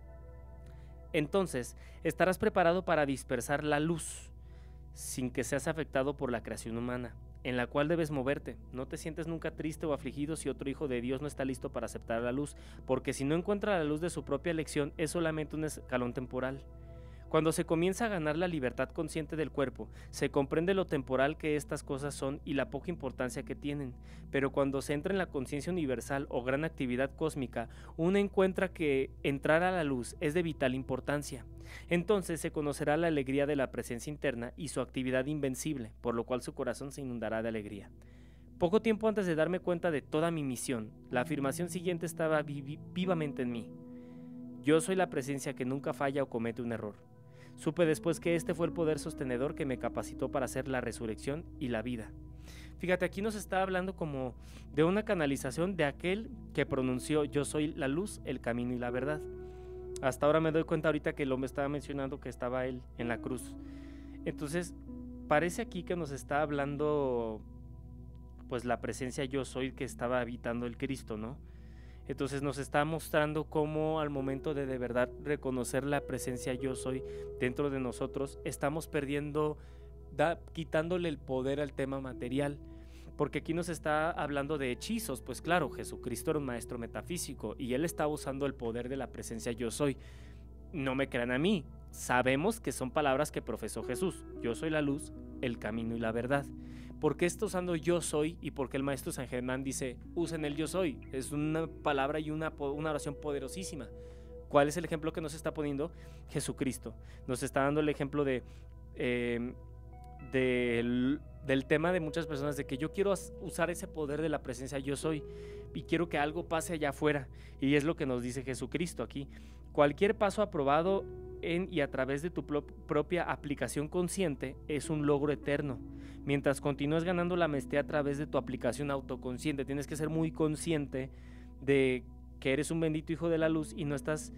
Entonces, estarás preparado para dispersar la luz, sin que seas afectado por la creación humana, en la cual debes moverte. No te sientes nunca triste o afligido si otro hijo de Dios no está listo para aceptar la luz, porque si no encuentra la luz de su propia elección, es solamente un escalón temporal. Cuando se comienza a ganar la libertad consciente del cuerpo, se comprende lo temporal que estas cosas son y la poca importancia que tienen, pero cuando se entra en la conciencia universal o gran actividad cósmica, uno encuentra que entrar a la luz es de vital importancia. Entonces se conocerá la alegría de la presencia interna y su actividad invencible, por lo cual su corazón se inundará de alegría. Poco tiempo antes de darme cuenta de toda mi misión, la afirmación siguiente estaba viv- vivamente en mí: yo soy la presencia que nunca falla o comete un error. Supe después que este fue el poder sostenedor que me capacitó para hacer la resurrección y la vida. Fíjate, aquí nos está hablando como de una canalización de aquel que pronunció: yo soy la luz, el camino y la verdad. Hasta ahora me doy cuenta ahorita que lo me estaba mencionando que estaba él en la cruz. Entonces, parece aquí que nos está hablando pues la presencia yo soy que estaba habitando el Cristo, ¿no? Entonces nos está mostrando cómo al momento de de verdad reconocer la presencia yo soy dentro de nosotros, estamos perdiendo, da, quitándole el poder al tema material. Porque aquí nos está hablando de hechizos. Pues claro, Jesucristo era un maestro metafísico y él estaba usando el poder de la presencia yo soy. No me crean a mí, sabemos que son palabras que profesó Jesús: yo soy la luz, el camino y la verdad. ¿Por qué está usando yo soy y por qué el maestro San Germán dice usen el yo soy? Es una palabra y una, una oración poderosísima. ¿Cuál es el ejemplo que nos está poniendo? Jesucristo. Nos está dando el ejemplo de, eh, del, del tema de muchas personas, de que yo quiero usar ese poder de la presencia yo soy y quiero que algo pase allá afuera. Y es lo que nos dice Jesucristo aquí: cualquier paso aprobado en y a través de tu pro- propia aplicación consciente es un logro eterno. Mientras continúes ganando la maestría a través de tu aplicación autoconsciente, tienes que ser muy consciente de que eres un bendito hijo de la luz y no estás...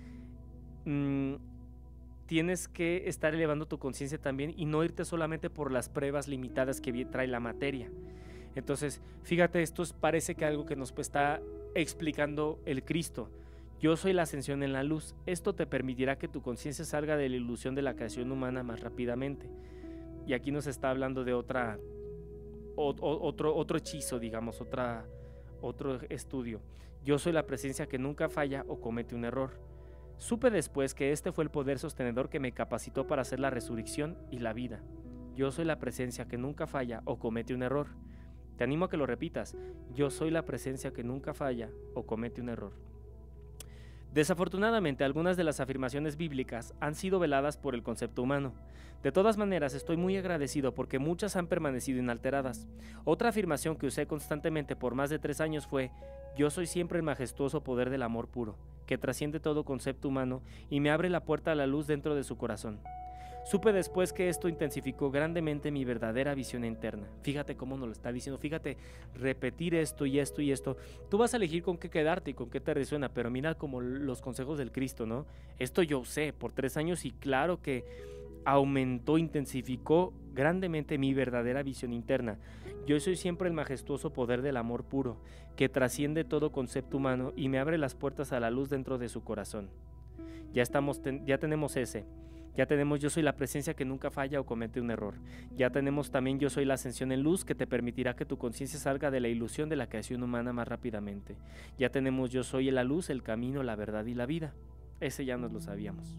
Mmm, tienes que estar elevando tu conciencia también y no irte solamente por las pruebas limitadas que trae la materia. Entonces, fíjate, esto parece que algo que nos está explicando el Cristo. Yo soy la ascensión en la luz. Esto te permitirá que tu conciencia salga de la ilusión de la creación humana más rápidamente. Y aquí nos está hablando de otra, o, o, otro, otro hechizo, digamos, otra, otro estudio. Yo soy la presencia que nunca falla o comete un error. Supe después que este fue el poder sostenedor que me capacitó para hacer la resurrección y la vida. Yo soy la presencia que nunca falla o comete un error. Te animo a que lo repitas: yo soy la presencia que nunca falla o comete un error. Desafortunadamente, algunas de las afirmaciones bíblicas han sido veladas por el concepto humano. De todas maneras, estoy muy agradecido porque muchas han permanecido inalteradas. Otra afirmación que usé constantemente por más de tres años fue: yo soy siempre el majestuoso poder del amor puro, que trasciende todo concepto humano y me abre la puerta a la luz dentro de su corazón. Supe después que esto intensificó grandemente mi verdadera visión interna. Fíjate cómo nos lo está diciendo, fíjate, repetir esto y esto y esto. Tú vas a elegir con qué quedarte y con qué te resuena, pero mira como los consejos del Cristo, ¿no? Esto yo usé por tres años y claro que aumentó, intensificó grandemente mi verdadera visión interna. Yo soy siempre el majestuoso poder del amor puro, que trasciende todo concepto humano y me abre las puertas a la luz dentro de su corazón. Ya estamos, ten, ya tenemos ese. Ya tenemos yo soy la presencia que nunca falla o comete un error. Ya tenemos también yo soy la ascensión en luz que te permitirá que tu conciencia salga de la ilusión de la creación humana más rápidamente. Ya tenemos yo soy la luz, el camino, la verdad y la vida. Ese ya nos lo sabíamos.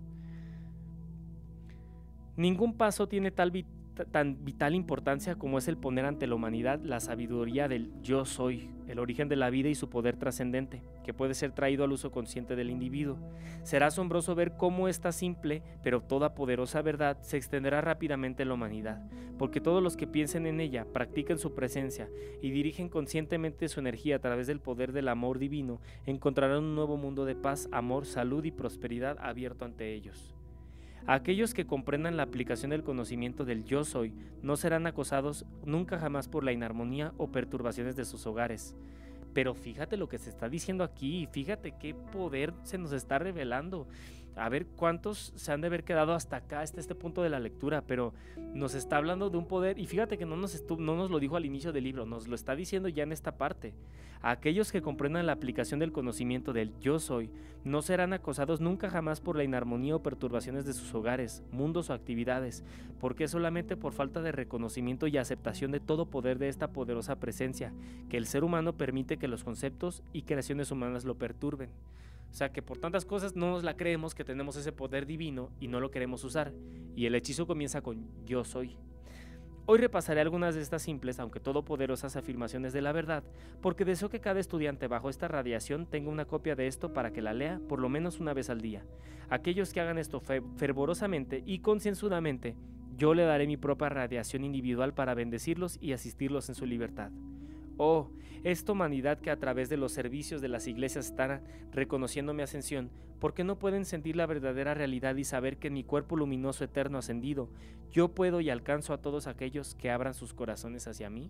Ningún paso tiene tal vit- tan vital importancia como es el poner ante la humanidad la sabiduría del yo soy, el origen de la vida y su poder trascendente, que puede ser traído al uso consciente del individuo. Será asombroso ver cómo esta simple pero toda poderosa verdad se extenderá rápidamente en la humanidad, porque todos los que piensen en ella, practiquen su presencia y dirigen conscientemente su energía a través del poder del amor divino, encontrarán un nuevo mundo de paz, amor, salud y prosperidad abierto ante ellos. Aquellos que comprendan la aplicación del conocimiento del yo soy no serán acosados nunca jamás por la inarmonía o perturbaciones de sus hogares. Pero fíjate lo que se está diciendo aquí, fíjate qué poder se nos está revelando. A ver cuántos se han de haber quedado hasta acá, hasta este punto de la lectura, pero nos está hablando de un poder, y fíjate que no nos, estuvo, no nos lo dijo al inicio del libro, nos lo está diciendo ya en esta parte. Aquellos que comprendan la aplicación del conocimiento del yo soy, no serán acosados nunca jamás por la inarmonía o perturbaciones de sus hogares, mundos o actividades, porque es solamente por falta de reconocimiento y aceptación de todo poder de esta poderosa presencia, que el ser humano permite que los conceptos y creaciones humanas lo perturben. O sea que por tantas cosas no nos la creemos que tenemos ese poder divino y no lo queremos usar, y el hechizo comienza con yo soy. Hoy repasaré algunas de estas simples, aunque todopoderosas afirmaciones de la verdad, porque deseo que cada estudiante bajo esta radiación tenga una copia de esto para que la lea por lo menos una vez al día. Aquellos que hagan esto fervorosamente y concienzudamente, yo le daré mi propia radiación individual para bendecirlos y asistirlos en su libertad. Oh, esta humanidad que a través de los servicios de las iglesias está reconociendo mi ascensión, ¿por qué no pueden sentir la verdadera realidad y saber que en mi cuerpo luminoso eterno ascendido, yo puedo y alcanzo a todos aquellos que abran sus corazones hacia mí?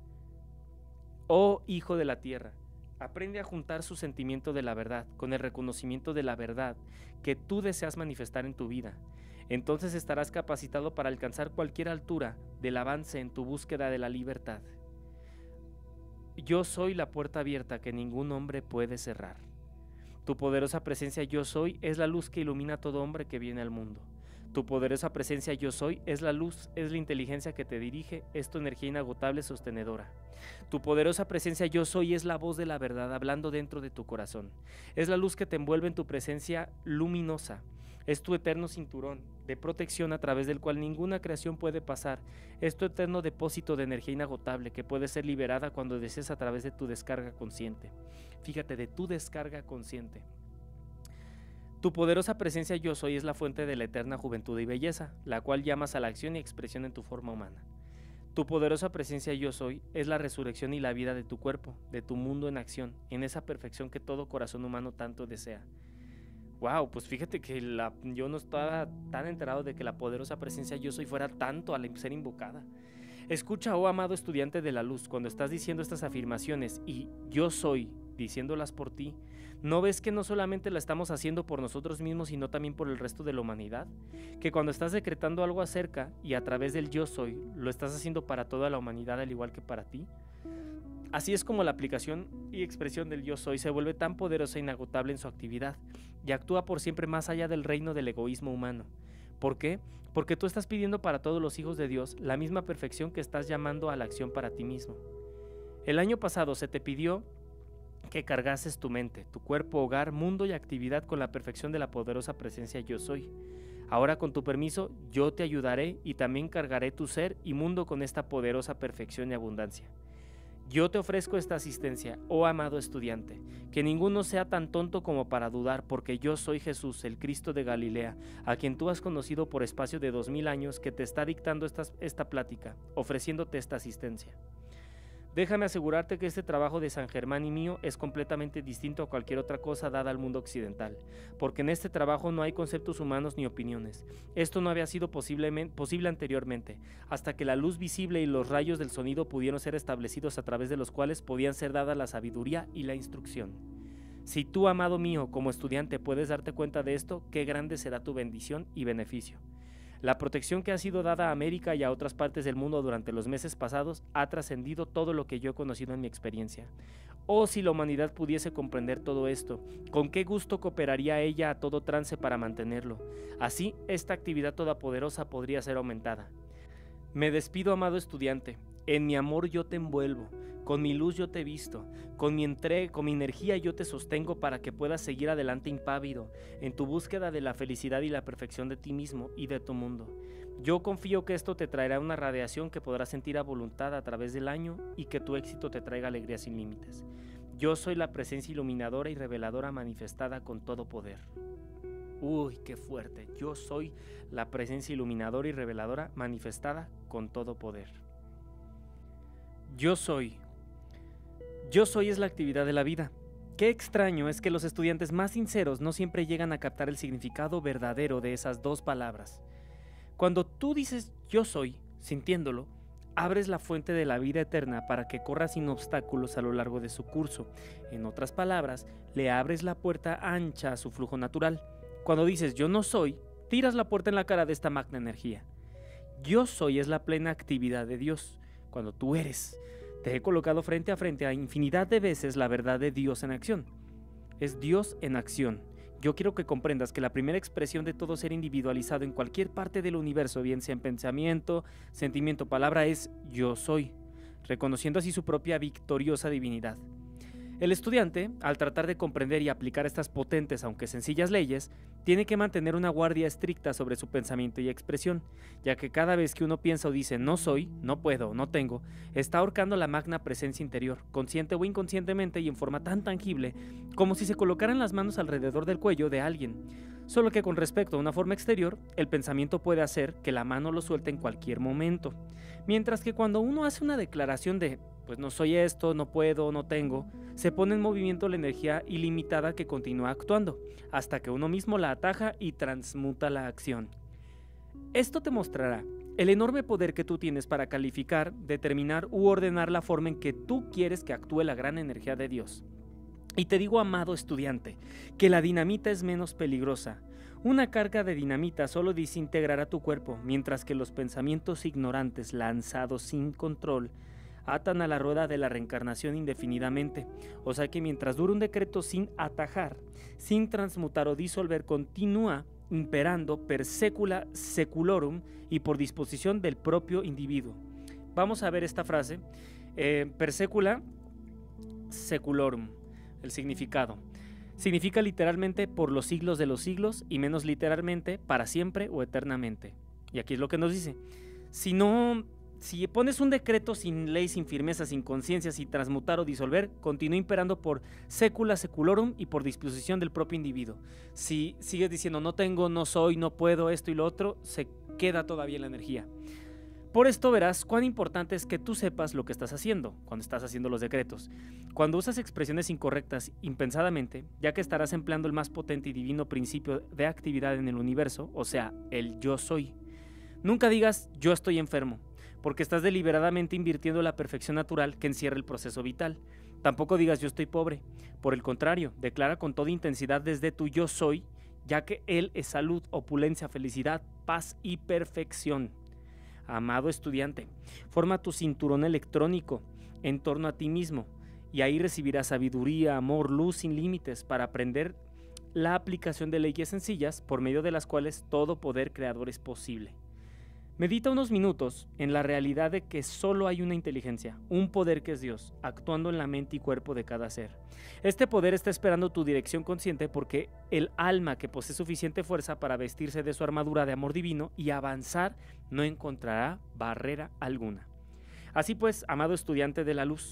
Oh, hijo de la tierra, aprende a juntar su sentimiento de la verdad con el reconocimiento de la verdad que tú deseas manifestar en tu vida. Entonces estarás capacitado para alcanzar cualquier altura del avance en tu búsqueda de la libertad. Yo soy la puerta abierta que ningún hombre puede cerrar. Tu poderosa presencia yo soy es la luz que ilumina a todo hombre que viene al mundo. Tu poderosa presencia yo soy es la luz, es la inteligencia que te dirige, es tu energía inagotable sostenedora. Tu poderosa presencia yo soy es la voz de la verdad hablando dentro de tu corazón. Es la luz que te envuelve en tu presencia luminosa. Es tu eterno cinturón de protección a través del cual ninguna creación puede pasar. Es tu eterno depósito de energía inagotable que puede ser liberada cuando desees a través de tu descarga consciente. Fíjate, de tu descarga consciente. Tu poderosa presencia yo soy es la fuente de la eterna juventud y belleza, la cual llamas a la acción y expresión en tu forma humana. Tu poderosa presencia yo soy es la resurrección y la vida de tu cuerpo, de tu mundo en acción, en esa perfección que todo corazón humano tanto desea. Wow, pues fíjate que la, yo no estaba tan enterado de que la poderosa presencia yo soy fuera tanto al ser invocada. Escucha, oh amado estudiante de la luz, cuando estás diciendo estas afirmaciones y yo soy, diciéndolas por ti, ¿no ves que no solamente la estamos haciendo por nosotros mismos, sino también por el resto de la humanidad? Que cuando estás decretando algo acerca y a través del yo soy, lo estás haciendo para toda la humanidad al igual que para ti. Así es como la aplicación y expresión del yo soy se vuelve tan poderosa e inagotable en su actividad y actúa por siempre más allá del reino del egoísmo humano. ¿Por qué? Porque tú estás pidiendo para todos los hijos de Dios la misma perfección que estás llamando a la acción para ti mismo. El año pasado se te pidió que cargases tu mente, tu cuerpo, hogar, mundo y actividad con la perfección de la poderosa presencia yo soy. Ahora, con tu permiso, yo te ayudaré y también cargaré tu ser y mundo con esta poderosa perfección y abundancia. Yo te ofrezco esta asistencia, oh amado estudiante, que ninguno sea tan tonto como para dudar, porque yo soy Jesús, el Cristo de Galilea, a quien tú has conocido por espacio de dos mil años, que te está dictando esta, esta plática, ofreciéndote esta asistencia. Déjame asegurarte que este trabajo de San Germán y mío es completamente distinto a cualquier otra cosa dada al mundo occidental, porque en este trabajo no hay conceptos humanos ni opiniones. Esto no había sido posible anteriormente, hasta que la luz visible y los rayos del sonido pudieron ser establecidos a través de los cuales podían ser dadas la sabiduría y la instrucción. Si tú, amado mío, como estudiante puedes darte cuenta de esto, qué grande será tu bendición y beneficio. La protección que ha sido dada a América y a otras partes del mundo durante los meses pasados ha trascendido todo lo que yo he conocido en mi experiencia. Oh, si la humanidad pudiese comprender todo esto, con qué gusto cooperaría ella a todo trance para mantenerlo. Así, esta actividad todopoderosa podría ser aumentada. Me despido, amado estudiante. En mi amor yo te envuelvo, con mi luz yo te visto, con mi entrega, con mi energía yo te sostengo para que puedas seguir adelante impávido en tu búsqueda de la felicidad y la perfección de ti mismo y de tu mundo. Yo confío que esto te traerá una radiación que podrás sentir a voluntad a través del año y que tu éxito te traiga alegría sin límites. Yo soy la presencia iluminadora y reveladora manifestada con todo poder. Uy, qué fuerte. Yo soy la presencia iluminadora y reveladora manifestada con todo poder. Yo soy. Yo soy es la actividad de la vida. Qué extraño es que los estudiantes más sinceros no siempre llegan a captar el significado verdadero de esas dos palabras. Cuando tú dices yo soy, sintiéndolo, abres la fuente de la vida eterna para que corra sin obstáculos a lo largo de su curso. En otras palabras, le abres la puerta ancha a su flujo natural. Cuando dices yo no soy, tiras la puerta en la cara de esta magna energía. Yo soy es la plena actividad de Dios. Cuando tú eres, te he colocado frente a frente a infinidad de veces la verdad de Dios en acción. Es Dios en acción. Yo quiero que comprendas que la primera expresión de todo ser individualizado en cualquier parte del universo, bien sea en pensamiento, sentimiento, palabra, es yo soy, reconociendo así su propia victoriosa divinidad. El estudiante, al tratar de comprender y aplicar estas potentes aunque sencillas leyes, tiene que mantener una guardia estricta sobre su pensamiento y expresión, ya que cada vez que uno piensa o dice no soy, no puedo, no tengo, está ahorcando la magna presencia interior, consciente o inconscientemente y en forma tan tangible, como si se colocaran las manos alrededor del cuello de alguien. Solo que con respecto a una forma exterior, el pensamiento puede hacer que la mano lo suelte en cualquier momento, mientras que cuando uno hace una declaración de pues no soy esto, no puedo, no tengo, se pone en movimiento la energía ilimitada que continúa actuando, hasta que uno mismo la ataja y transmuta la acción. Esto te mostrará el enorme poder que tú tienes para calificar, determinar u ordenar la forma en que tú quieres que actúe la gran energía de Dios. Y te digo, amado estudiante, que la dinamita es menos peligrosa. Una carga de dinamita solo desintegrará tu cuerpo, mientras que los pensamientos ignorantes lanzados sin control atan a la rueda de la reencarnación indefinidamente. O sea que mientras dura un decreto sin atajar, sin transmutar o disolver, continúa imperando per secula seculorum y por disposición del propio individuo. Vamos a ver esta frase, eh, per secula seculorum, el significado. Significa literalmente por los siglos de los siglos y menos literalmente para siempre o eternamente. Y aquí es lo que nos dice. Si no... Si pones un decreto sin ley, sin firmeza, sin conciencia, sin transmutar o disolver, continúa imperando por secula seculorum y por disposición del propio individuo. Si sigues diciendo no tengo, no soy, no puedo, esto y lo otro, se queda todavía la energía. Por esto verás cuán importante es que tú sepas lo que estás haciendo cuando estás haciendo los decretos. Cuando usas expresiones incorrectas impensadamente, ya que estarás empleando el más potente y divino principio de actividad en el universo, o sea, el yo soy. Nunca digas yo estoy enfermo, porque estás deliberadamente invirtiendo la perfección natural que encierra el proceso vital. Tampoco digas yo estoy pobre. Por el contrario, declara con toda intensidad desde tu yo soy, ya que él es salud, opulencia, felicidad, paz y perfección. Amado estudiante, forma tu cinturón electrónico en torno a ti mismo y ahí recibirás sabiduría, amor, luz sin límites para aprender la aplicación de leyes sencillas por medio de las cuales todo poder creador es posible. Medita unos minutos en la realidad de que solo hay una inteligencia, un poder que es Dios, actuando en la mente y cuerpo de cada ser. Este poder está esperando tu dirección consciente porque el alma que posee suficiente fuerza para vestirse de su armadura de amor divino y avanzar no encontrará barrera alguna. Así pues, amado estudiante de la luz,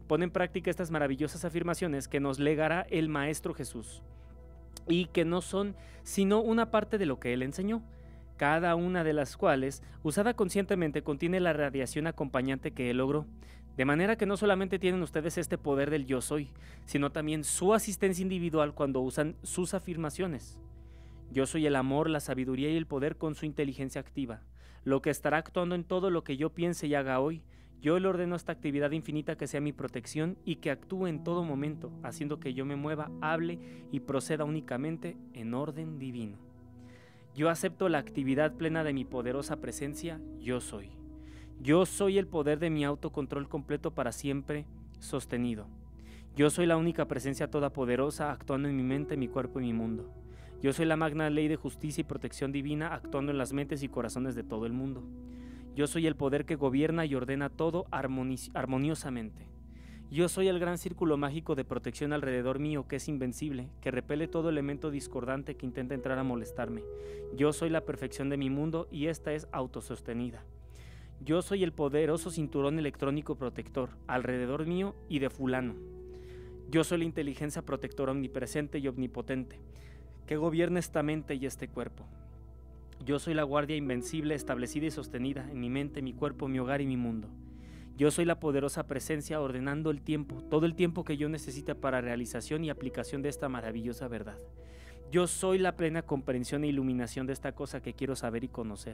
Pon en práctica estas maravillosas afirmaciones que nos legará el Maestro Jesús y que no son sino una parte de lo que Él enseñó, cada una de las cuales, usada conscientemente, contiene la radiación acompañante que Él logró. De manera que no solamente tienen ustedes este poder del yo soy, sino también su asistencia individual cuando usan sus afirmaciones. Yo soy el amor, la sabiduría y el poder con su inteligencia activa, lo que estará actuando en todo lo que yo piense y haga hoy. Yo le ordeno a esta actividad infinita que sea mi protección y que actúe en todo momento, haciendo que yo me mueva, hable y proceda únicamente en orden divino. Yo acepto la actividad plena de mi poderosa presencia, yo soy. Yo soy el poder de mi autocontrol completo para siempre sostenido. Yo soy la única presencia todopoderosa actuando en mi mente, mi cuerpo y mi mundo. Yo soy la magna ley de justicia y protección divina actuando en las mentes y corazones de todo el mundo. Yo soy el poder que gobierna y ordena todo armoni- armoniosamente. Yo soy el gran círculo mágico de protección alrededor mío que es invencible, que repele todo elemento discordante que intenta entrar a molestarme. Yo soy la perfección de mi mundo y esta es autosostenida. Yo soy el poderoso cinturón electrónico protector alrededor mío y de fulano. Yo soy la inteligencia protectora omnipresente y omnipotente, que gobierna esta mente y este cuerpo. Yo soy la guardia invencible, establecida y sostenida en mi mente, mi cuerpo, mi hogar y mi mundo. Yo soy la poderosa presencia ordenando el tiempo, todo el tiempo que yo necesite para realización y aplicación de esta maravillosa verdad. Yo soy la plena comprensión e iluminación de esta cosa que quiero saber y conocer.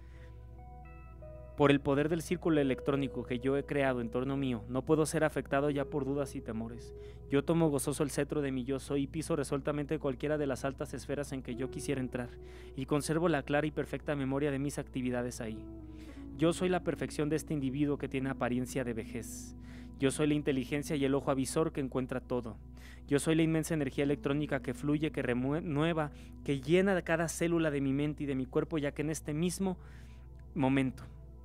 Por el poder del círculo electrónico que yo he creado en torno mío, no puedo ser afectado ya por dudas y temores. Yo tomo gozoso el cetro de mi yo soy y piso resueltamente cualquiera de las altas esferas en que yo quisiera entrar, y conservo la clara y perfecta memoria de mis actividades ahí. Yo soy la perfección de este individuo que tiene apariencia de vejez. Yo soy la inteligencia y el ojo avisor que encuentra todo. Yo soy la inmensa energía electrónica que fluye, que renueva, que llena cada célula de mi mente y de mi cuerpo, ya que en este mismo momento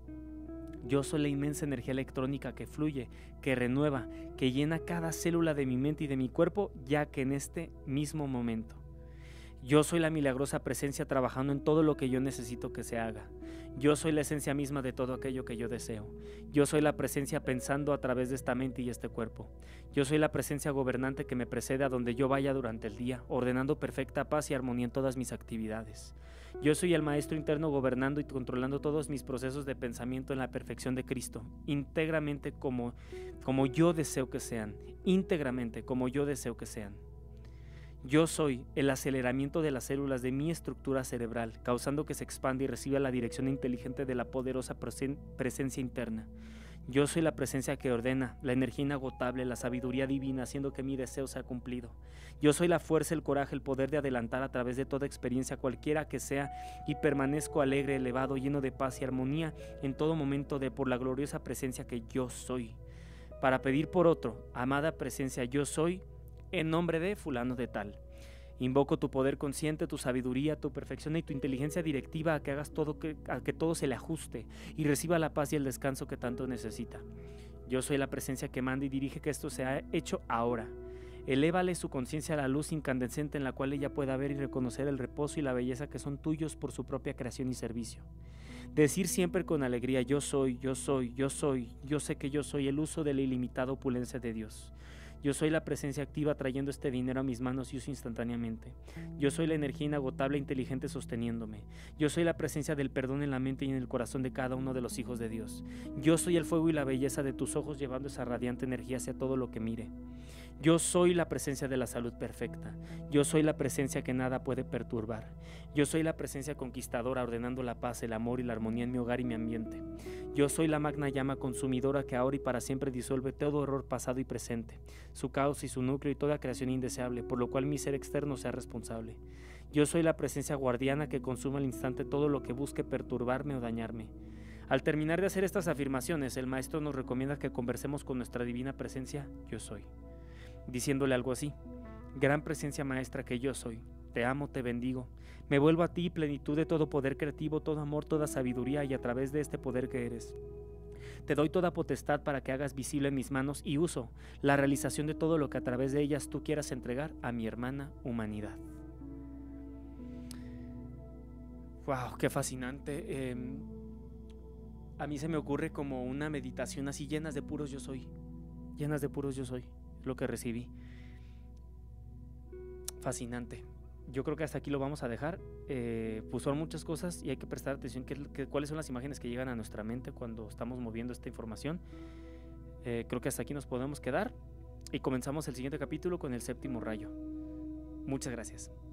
yo soy la inmensa energía electrónica que fluye, que renueva, que llena cada célula de mi mente y de mi cuerpo, ya que en este mismo momento. Yo soy la milagrosa presencia trabajando en todo lo que yo necesito que se haga. Yo soy la esencia misma de todo aquello que yo deseo. Yo soy la presencia pensando a través de esta mente y este cuerpo. Yo soy la presencia gobernante que me precede a donde yo vaya durante el día, ordenando perfecta paz y armonía en todas mis actividades. Yo soy el maestro interno gobernando y controlando todos mis procesos de pensamiento en la perfección de Cristo, íntegramente como, como yo deseo que sean, íntegramente como yo deseo que sean. Yo soy el aceleramiento de las células de mi estructura cerebral, causando que se expanda y reciba la dirección inteligente de la poderosa presen- presencia interna. Yo soy la presencia que ordena, la energía inagotable, la sabiduría divina, haciendo que mi deseo sea cumplido. Yo soy la fuerza, el coraje, el poder de adelantar a través de toda experiencia, cualquiera que sea, y permanezco alegre, elevado, lleno de paz y armonía en todo momento de por la gloriosa presencia que yo soy. Para pedir por otro, amada presencia, yo soy, en nombre de fulano de tal. Invoco tu poder consciente, tu sabiduría, tu perfección y tu inteligencia directiva a que hagas todo, que, a que todo se le ajuste y reciba la paz y el descanso que tanto necesita. Yo soy la presencia que manda y dirige que esto sea hecho ahora. Elévale su conciencia a la luz incandescente en la cual ella pueda ver y reconocer el reposo y la belleza que son tuyos por su propia creación y servicio. Decir siempre con alegría, yo soy, yo soy, yo soy, yo sé que yo soy el uso de la ilimitada opulencia de Dios. Yo soy la presencia activa trayendo este dinero a mis manos y uso instantáneamente. Yo soy la energía inagotable e inteligente sosteniéndome. Yo soy la presencia del perdón en la mente y en el corazón de cada uno de los hijos de Dios. Yo soy el fuego y la belleza de tus ojos llevando esa radiante energía hacia todo lo que mire. Yo soy la presencia de la salud perfecta. Yo soy la presencia que nada puede perturbar. Yo soy la presencia conquistadora ordenando la paz, el amor y la armonía en mi hogar y mi ambiente. Yo soy la magna llama consumidora que ahora y para siempre disuelve todo error pasado y presente, su caos y su núcleo y toda creación indeseable, por lo cual mi ser externo sea responsable. Yo soy la presencia guardiana que consuma al instante todo lo que busque perturbarme o dañarme. Al terminar de hacer estas afirmaciones, el maestro nos recomienda que conversemos con nuestra divina presencia, yo soy, diciéndole algo así: gran presencia maestra que yo soy, te amo, te bendigo, me vuelvo a ti plenitud de todo poder creativo, todo amor, toda sabiduría, y a través de este poder que eres, te doy toda potestad para que hagas visible en mis manos y uso la realización de todo lo que a través de ellas tú quieras entregar a mi hermana humanidad. ¡Wow! ¡Qué fascinante! Eh, a mí se me ocurre como una meditación así llenas de puros yo soy. llenas de puros yo soy, lo que recibí. Fascinante. Yo creo que hasta aquí lo vamos a dejar. Eh, pues son muchas cosas y hay que prestar atención que, que, cuáles son las imágenes que llegan a nuestra mente cuando estamos moviendo esta información. Eh, creo que hasta aquí nos podemos quedar y comenzamos el siguiente capítulo con el séptimo rayo. Muchas gracias.